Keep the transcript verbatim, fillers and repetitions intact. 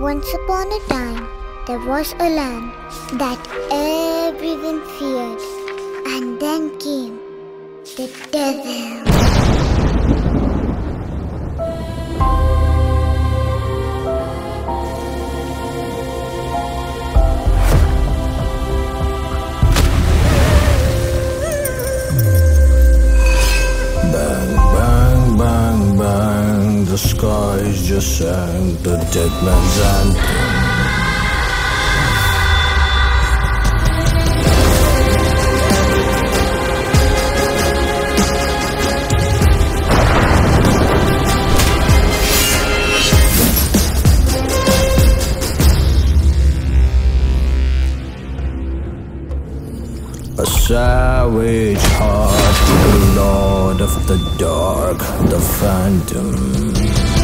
Once upon a time, there was a land that everyone feared. And then came the devil. Bang, bang, bang, bang, the skies just sang the dead man's anthem. A savage heart, the lord of the dark, the phantom.